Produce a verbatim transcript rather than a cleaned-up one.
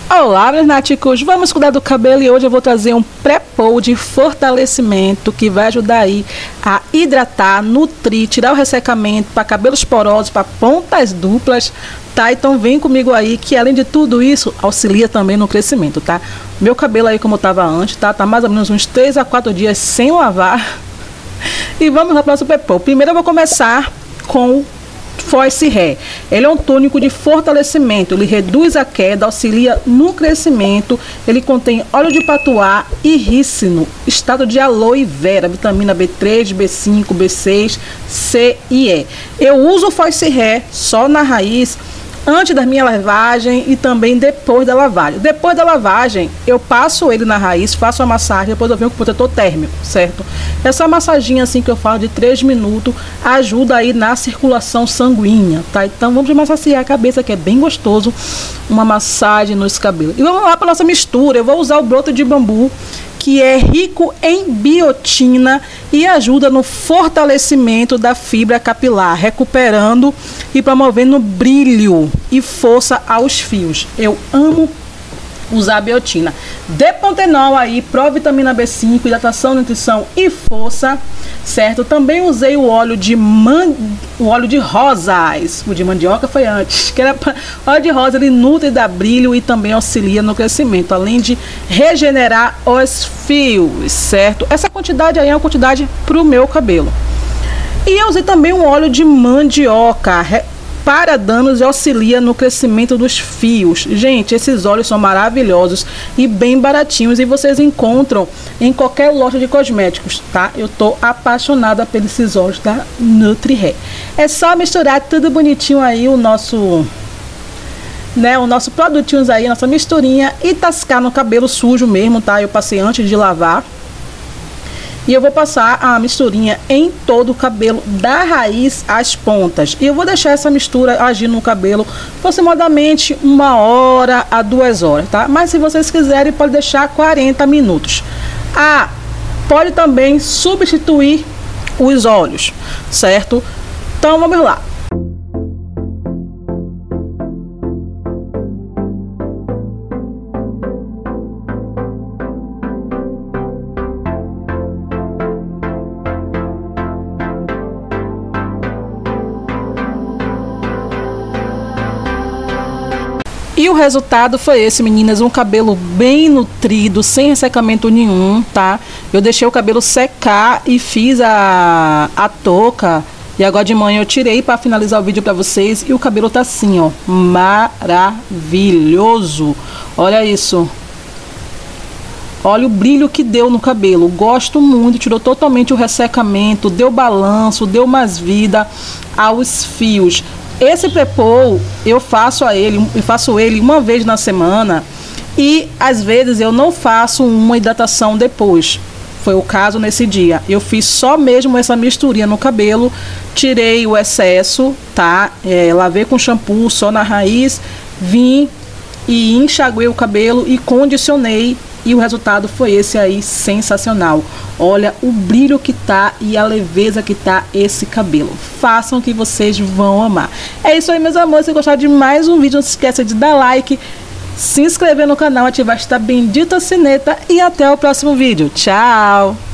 Olá, meus náticos, vamos cuidar do cabelo e hoje eu vou trazer um pré-poo de fortalecimento que vai ajudar aí a hidratar, nutrir, tirar o ressecamento para cabelos porosos, para pontas duplas, tá? Então vem comigo aí que além de tudo isso auxilia também no crescimento, tá? Meu cabelo aí como estava antes, tá? Tá mais ou menos uns três a quatro dias sem lavar. E vamos lá para o nosso pré-poo. Primeiro eu vou começar com Force Hair. Ele é um tônico de fortalecimento, ele reduz a queda, auxilia no crescimento, ele contém óleo de patuá e rícino, extrato de aloe vera, vitamina B três, B cinco, B seis, C e E. Eu uso o Force Hair só na raiz, antes da minha lavagem e também depois da lavagem. Depois da lavagem, eu passo ele na raiz, faço a massagem, depois eu venho com o protetor térmico, certo? Essa massaginha assim que eu falo de três minutos ajuda aí na circulação sanguínea, tá? Então vamos massagear a cabeça, que é bem gostoso, uma massagem nos cabelos. E vamos lá para nossa mistura. Eu vou usar o broto de bambu, que é rico em biotina e ajuda no fortalecimento da fibra capilar, recuperando e promovendo brilho e força aos fios. Eu amo usar biotina. Depantenol aí, provitamina B cinco, hidratação, nutrição e força, certo? Também usei o óleo de man... o óleo de rosas. O de mandioca foi antes, que era pra... o óleo de rosa, ele nutre, dá brilho e também auxilia no crescimento, além de regenerar os fios, certo? Essa quantidade aí é uma quantidade para o meu cabelo. E eu usei também um óleo de mandioca, re... para danos e auxilia no crescimento dos fios. Gente, esses óleos são maravilhosos e bem baratinhos e vocês encontram em qualquer loja de cosméticos, tá? Eu tô apaixonada por esses óleos da Nutri-Hair. É só misturar tudo bonitinho aí, o nosso, né, o nosso produtinhos aí, nossa misturinha, e tascar no cabelo sujo mesmo, tá? Eu passei antes de lavar. E eu vou passar a misturinha em todo o cabelo, da raiz às pontas. E eu vou deixar essa mistura agir no cabelo aproximadamente uma hora a duas horas, tá? Mas se vocês quiserem, pode deixar quarenta minutos. Ah, pode também substituir os óleos, certo? Então vamos lá. E o resultado foi esse, meninas, um cabelo bem nutrido, sem ressecamento nenhum, tá? Eu deixei o cabelo secar e fiz a, a touca. E agora de manhã eu tirei para finalizar o vídeo para vocês. E o cabelo tá assim, ó, maravilhoso. Olha isso. Olha o brilho que deu no cabelo. Gosto muito, tirou totalmente o ressecamento, deu balanço, deu mais vida aos fios. Esse pré-poo eu faço a ele, eu faço ele uma vez na semana e às vezes eu não faço uma hidratação depois. Foi o caso nesse dia. Eu fiz só mesmo essa misturinha no cabelo, tirei o excesso, tá? É, lavei com shampoo só na raiz, vim e enxaguei o cabelo e condicionei. E o resultado foi esse aí, sensacional. Olha o brilho que tá e a leveza que tá esse cabelo. Façam que vocês vão amar. É isso aí, meus amores. Se gostaram de mais um vídeo, não se esqueça de dar like, se inscrever no canal, ativar esta bendita sineta e até o próximo vídeo. Tchau!